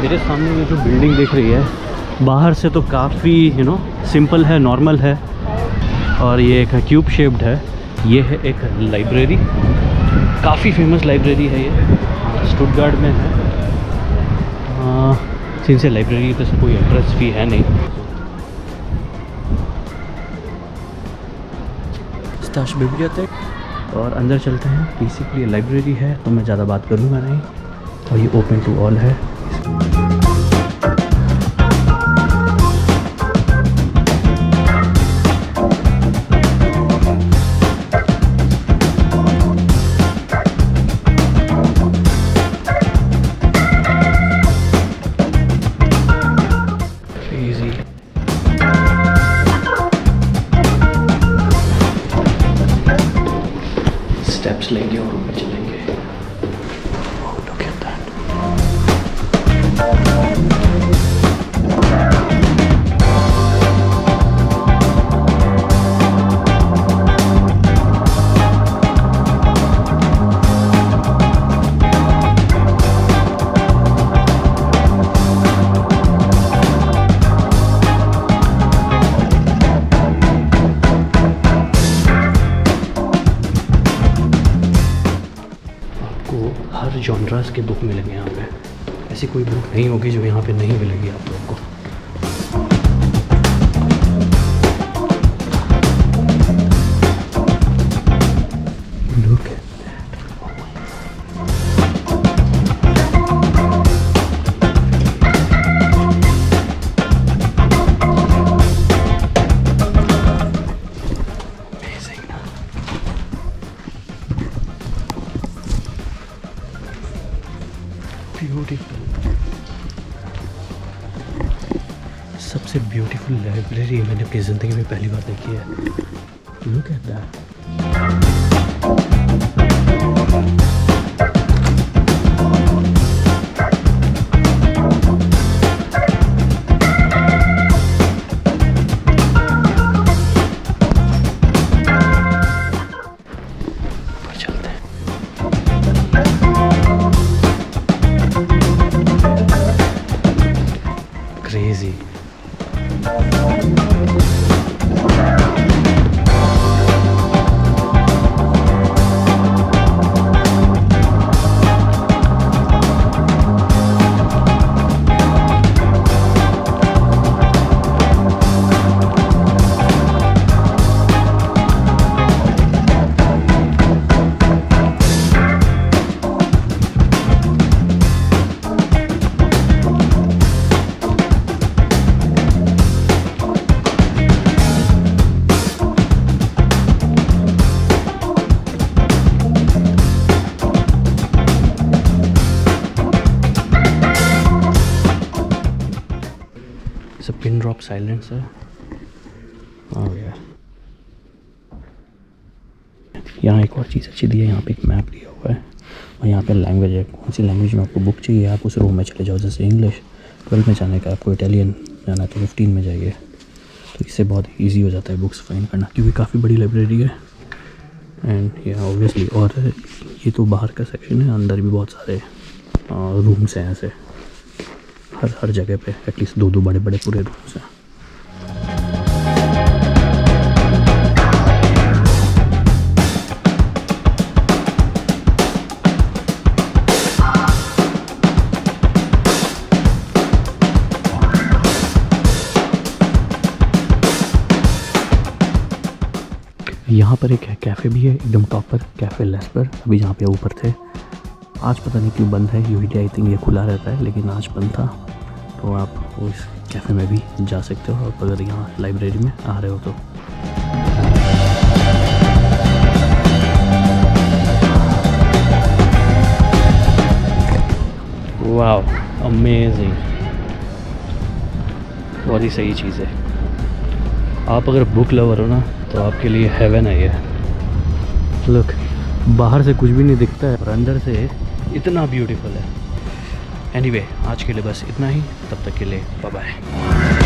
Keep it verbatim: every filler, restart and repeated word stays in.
मेरे सामने ये जो बिल्डिंग दिख रही है, बाहर से तो काफ़ी यू नो सिंपल है, नॉर्मल है, और ये एक क्यूब शेप्ड है। ये है एक लाइब्रेरी, काफ़ी फेमस लाइब्रेरी है ये, स्टुटगार्ट में है। सिंस ये लाइब्रेरी पे से कोई एंट्रेंस फी है नहीं। स्टाडटबिब्लियोथेक, और अंदर चलते हैं। बेसिकली लाइब्रेरी है तो मैं ज़्यादा बात करूँगा नहीं, और ये ओपन टू ऑल है। स्टेप्स लेंगे और ऊपर चलेंगे। हर जॉनरास के बुक मिलेंगे यहाँ पे, ऐसी कोई बुक नहीं होगी जो यहाँ पे नहीं मिलेगी आप लोग को। Look at ब्यूटीफुल, सबसे ब्यूटीफुल लाइब्रेरी मैंने अपनी ज़िंदगी में पहली बार देखी है। Look at that. Crazy. सब पिन ड्रॉप साइलेंस है। और यार यहाँ एक और चीज़ अच्छी दी है, यहाँ पे एक मैप दिया हुआ है, और यहाँ पे लैंग्वेज है, कौन सी लैंग्वेज में आपको बुक चाहिए आप उस रूम में चले जाओ। जैसे इंग्लिश ट्वेल्व में जाने का, आपको इटालियन जाना है तो फिफ्टीन में जाइए, तो इससे बहुत ईजी हो जाता है बुक्स फाइंड करना, क्योंकि काफ़ी बड़ी लाइब्रेरी है। एंड या ऑब्वियसली, और ये तो बाहर का सेक्शन है, अंदर भी बहुत सारे रूम्स हैं ऐसे, हर हर जगह पे एटलीस्ट दो दो बड़े बड़े पूरे रूम्स हैं। यहाँ पर एक कैफ़े भी है, एकदम टॉप पर, कैफ़े लेस पर। अभी जहाँ पे ऊपर थे, आज पता नहीं क्यों बंद है, यूवीडी आई थिंक ये खुला रहता है, लेकिन आज बंद था। तो आप उस कैफ़े में भी जा सकते हो, और अगर यहाँ लाइब्रेरी में आ रहे हो तो। वाओ, अमेजिंग, बहुत ही सही चीज़ है। आप अगर बुक लवर हो ना तो आपके लिए हेवन है ये। लुक, बाहर से कुछ भी नहीं दिखता है और अंदर से इतना ब्यूटीफुल है। एनीवे, आज के लिए बस इतना ही, तब तक के लिए बाय बाय।